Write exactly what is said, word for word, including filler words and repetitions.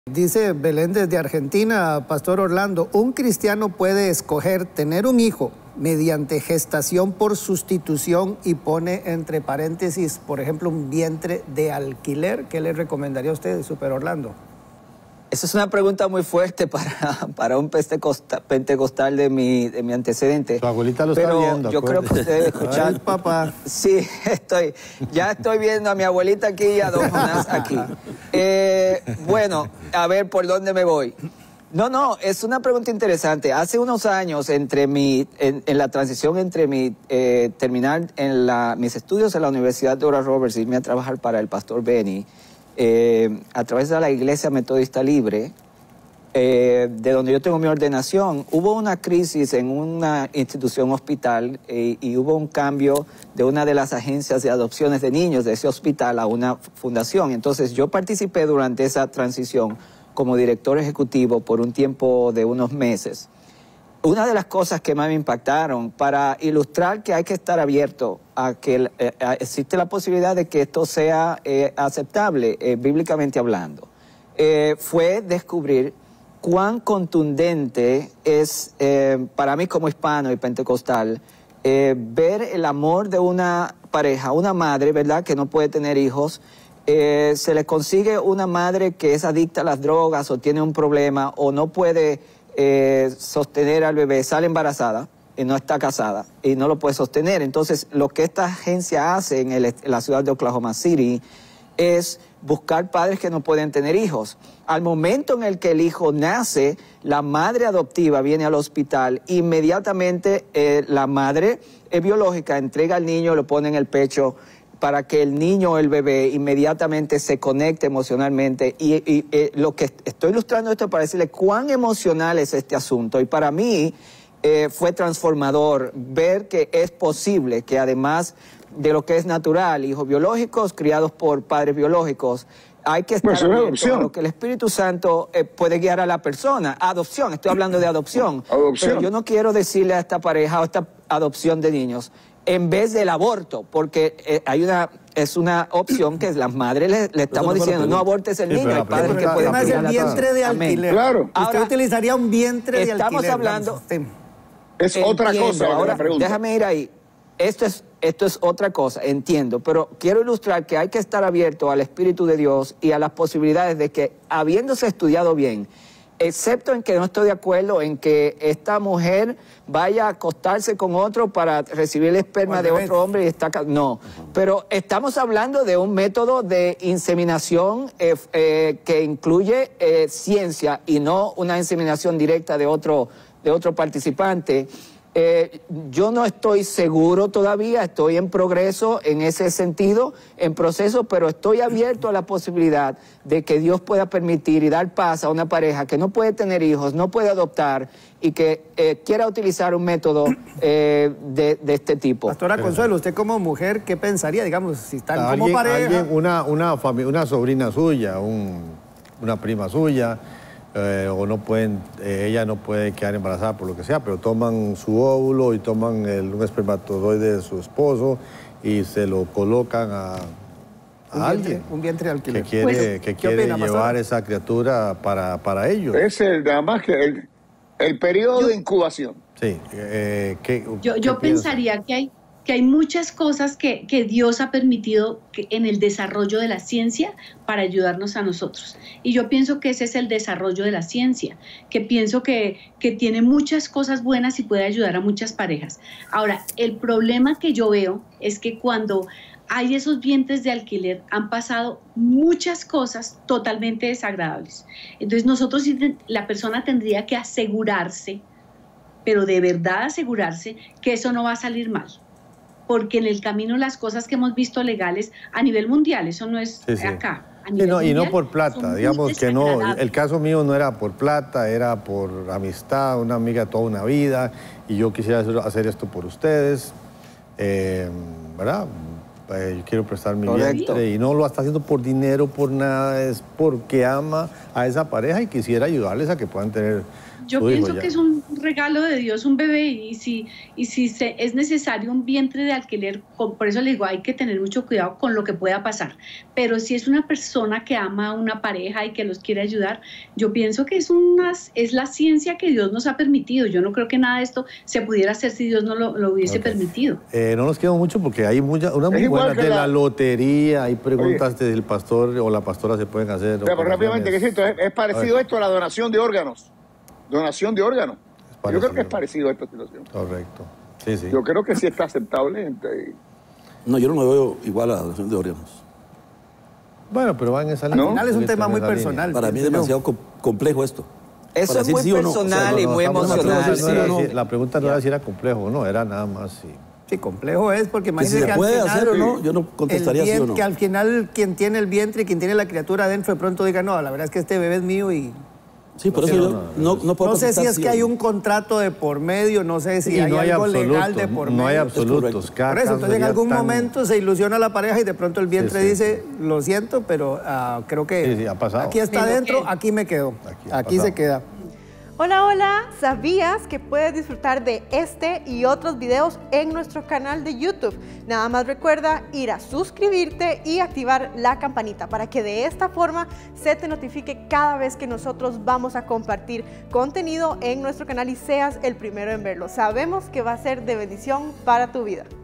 Dice Belén desde Argentina, Pastor Orlando, un cristiano puede escoger tener un hijo mediante gestación por sustitución y pone entre paréntesis, por ejemplo, un vientre de alquiler. ¿Qué le recomendaría a usted, Super Orlando? Esa es una pregunta muy fuerte para, para un pentecostal de mi, de mi antecedente. Tu abuelita lo Pero está viendo. Yo creo que usted debe escuchar. Ay, papá. Sí, estoy. Ya estoy viendo a mi abuelita aquí y a don Jonás aquí. Eh, bueno, a ver por dónde me voy. No, no, es una pregunta interesante. Hace unos años, entre mi, en, en la transición entre mi eh, terminar en la, mis estudios en la Universidad de Oral Roberts y irme a trabajar para el pastor Benny, Eh, a través de la Iglesia Metodista Libre, eh, de donde yo tengo mi ordenación, hubo una crisis en una institución hospital eh, y hubo un cambio de una de las agencias de adopciones de niños de ese hospital a una fundación. Entonces yo participé durante esa transición como director ejecutivo por un tiempo de unos meses. Una de las cosas que más me impactaron, para ilustrar que hay que estar abierto a que eh, existe la posibilidad de que esto sea eh, aceptable, eh, bíblicamente hablando, eh, fue descubrir cuán contundente es, eh, para mí como hispano y pentecostal, eh, ver el amor de una pareja, una madre, ¿verdad?, que no puede tener hijos. Eh, se le consigue una madre que es adicta a las drogas o tiene un problema o no puede Eh, sostener al bebé, sale embarazada y no está casada y no lo puede sostener. Entonces, lo que esta agencia hace en, el, en la ciudad de Oklahoma City es buscar padres que no pueden tener hijos. Al momento en el que el hijo nace, la madre adoptiva viene al hospital, inmediatamente eh, la madre eh, biológica entrega al niño, lo pone en el pecho, para que el niño o el bebé inmediatamente se conecte emocionalmente. Y, y eh, lo que estoy ilustrando esto para decirle cuán emocional es este asunto. Y para mí eh, fue transformador ver que es posible que además de lo que es natural, hijos biológicos criados por padres biológicos, hay que estar pues abierto a lo que el Espíritu Santo eh, puede guiar a la persona. Adopción, estoy hablando de adopción. Adopción. Pero yo no quiero decirle a esta pareja o a esta adopción de niños, en vez del aborto, porque eh, hay una es una opción que las madres le, le estamos diciendo, no abortes el niño, hay padres que pueden abortar. El vientre de alquiler. Claro. Usted Ahora, utilizaría un vientre de estamos alquiler. Hablando, es otra entiendo, cosa la ahora, pregunta. Déjame ir ahí. Esto es, esto es otra cosa, entiendo, pero quiero ilustrar que hay que estar abierto al Espíritu de Dios y a las posibilidades de que, habiéndose estudiado bien, excepto en que no estoy de acuerdo en que esta mujer vaya a acostarse con otro para recibir el esperma de otro hombre y está... No, pero estamos hablando de un método de inseminación eh, eh, que incluye eh, ciencia y no una inseminación directa de otro, de otro participante. Eh, yo no estoy seguro todavía, estoy en progreso en ese sentido, en proceso, pero estoy abierto a la posibilidad de que Dios pueda permitir y dar paz a una pareja que no puede tener hijos, no puede adoptar y que eh, quiera utilizar un método eh, de, de este tipo. Pastora Consuelo, usted como mujer, ¿qué pensaría, digamos, si están alguien, como pareja? Alguien, una, una, una sobrina suya, un, una prima suya, Eh, o no pueden, eh, ella no puede quedar embarazada por lo que sea, pero toman su óvulo y toman el, un espermatozoide de su esposo y se lo colocan a, a un alguien vientre, un vientre de alquiler. que quiere, pues, que quiere opina, llevar pastora? esa criatura para, para ellos. Es el, nada más que el, el periodo yo, de incubación. Sí. Eh, ¿qué, yo yo qué pensaría que hay que hay muchas cosas que, que Dios ha permitido que en el desarrollo de la ciencia para ayudarnos a nosotros. Y yo pienso que ese es el desarrollo de la ciencia, que pienso que, que tiene muchas cosas buenas y puede ayudar a muchas parejas. Ahora, el problema que yo veo es que cuando hay esos vientres de alquiler han pasado muchas cosas totalmente desagradables. Entonces nosotros, la persona tendría que asegurarse, pero de verdad asegurarse que eso no va a salir mal. Porque en el camino las cosas que hemos visto legales a nivel mundial, eso no es sí, sí. acá. A sí, no, mundial, y no por plata, digamos que no, el caso mío no era por plata, era por amistad, una amiga toda una vida, y yo quisiera hacer esto por ustedes, eh, ¿verdad? eh, yo quiero prestar mi Correcto. vientre, y no lo está haciendo por dinero, por nada, es porque ama a esa pareja y quisiera ayudarles a que puedan tener Yo su hijo pienso ya. que es un regalo de Dios, un bebé, y si, y si se, es necesario un vientre de alquiler, con- por eso le digo, hay que tener mucho cuidado con lo que pueda pasar. Pero si es una persona que ama a una pareja y que los quiere ayudar, yo pienso que es, una, es la ciencia que Dios nos ha permitido. Yo no creo que nada de esto se pudiera hacer si Dios no lo, lo hubiese Ok. permitido. Eh, no nos queda mucho porque hay muchas, unas Es muy igual buenas que de la... la- lotería, hay preguntas del pastor o la pastora se pueden hacer. Pero rápidamente, ¿qué es esto? Es, es parecido A ver. esto a la donación de órganos. Donación de órganos. Yo creo parecido. que es parecido a esta situación. Correcto. Sí, sí. Yo creo que sí está aceptable. entre- No, yo no lo veo igual a la donación de órganos. Bueno, pero va en esa ¿No? línea. Al final es un Está tema en muy esa línea. personal. Para mí es pienso yo. demasiado com- complejo esto. Eso Para es decir muy sí o no. O sea, personal no, y no, muy estamos- No, no, emocional. no, sí no era o no. si- la pregunta no era si era complejo o no, era nada más si... Sí, complejo es porque Que si imagínese se que al puede final, hacer o no, yo no el contestaría sí bien- o no. que al final quien tiene el vientre y quien tiene la criatura adentro de pronto diga, no, la verdad es que este bebé es mío y... Sí, por eso yo no, no puedo No sé si contestar es sí que o hay no. un contrato de por medio, no sé si Y hay no hay algo legal absolutos, de por no hay medio. absolutos. Cada Por eso, caso entonces en sería algún tan- momento se ilusiona la pareja y de pronto el vientre sí, dice, lo siento, pero ah, creo que Sí, sí, ha pasado. aquí está Me lo adentro, quedo. aquí me quedo. Aquí ha Aquí pasado. se queda. Hola, hola, ¿sabías que puedes disfrutar de este y otros videos en nuestro canal de YouTube? Nada más recuerda ir a suscribirte y activar la campanita para que de esta forma se te notifique cada vez que nosotros vamos a compartir contenido en nuestro canal y seas el primero en verlo. Sabemos que va a ser de bendición para tu vida.